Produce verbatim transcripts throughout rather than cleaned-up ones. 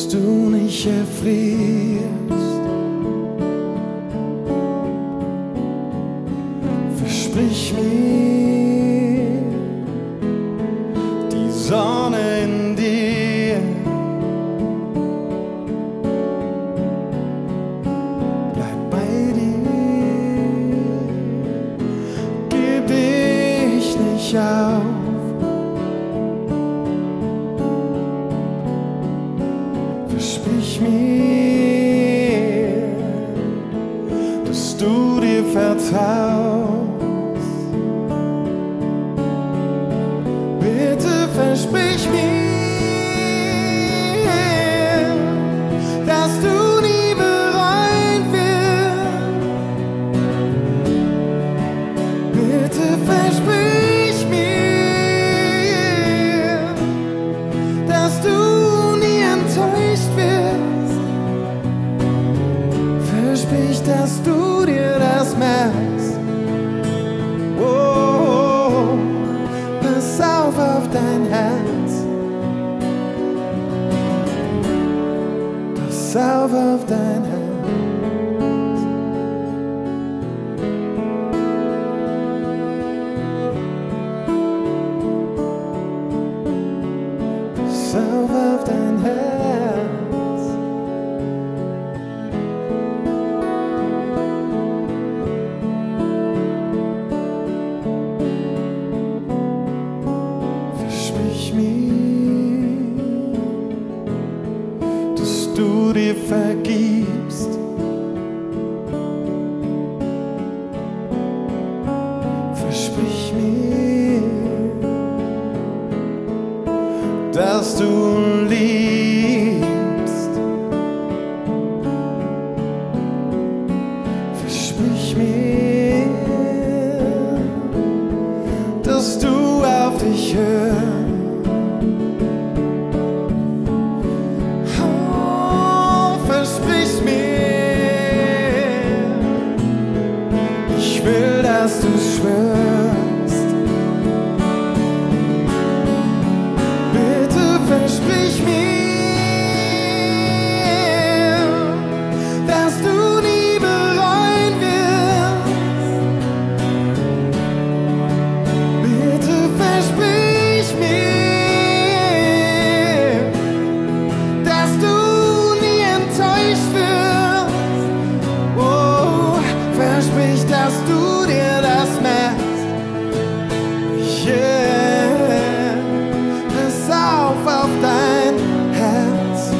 dass du nicht erfrierst. Versprich mir die Sonne in dir. Bleib bei dir, gib dich nicht auf. Versprich mir, dass du dir vertraust. Bitte versprich mir, dass du nie bereuen wirst. Bitte versprich mir, dass du nie enttäuscht wirst. Versprich, dass du dir das merkst. Oh, pass auf auf dein Herz. Pass auf auf dein Herz. Pass auf auf dein Herz. Versprich mir, dass du dir vergibst. Versprich mir, dass du liebst. Versprich mir, dass du auf dich hörst. Oh, versprich mir, ich will, dass du schwörst. Bitte versprich mir, dass du nie bereuen wirst. Bitte versprich mir, dass du nie enttäuscht wirst. Oh, versprich, dass du dir das merkst. Yeah, pass auf auf dein Herz.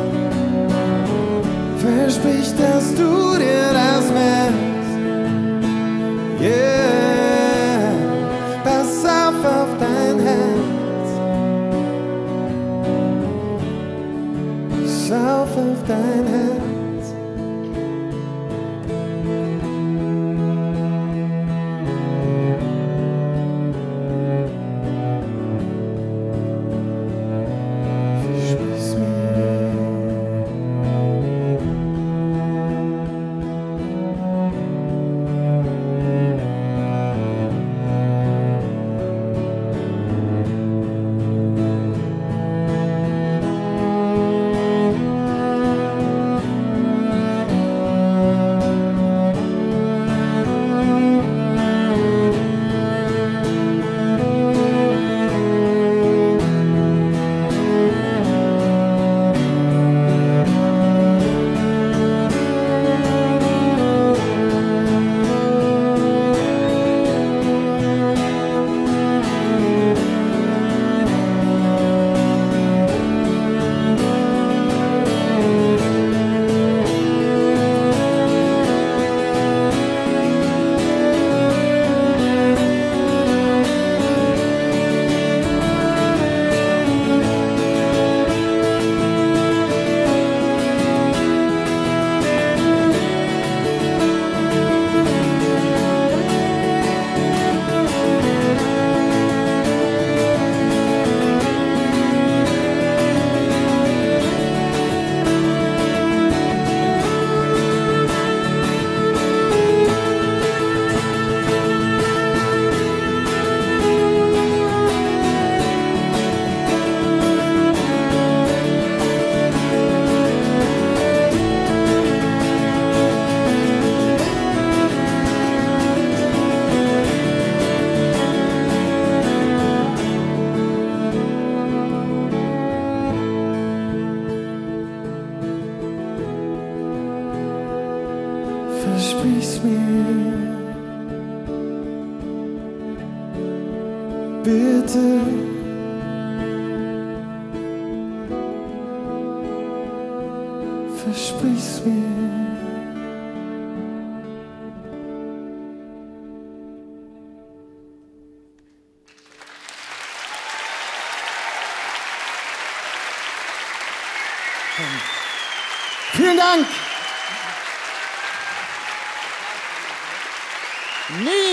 Versprich, dass du dir das merkst. Yeah, pass auf auf dein Herz. Pass auf auf dein Herz. Versprich's mir. Versprich's mir. Bitte. Versprich's mir. Vielen Dank.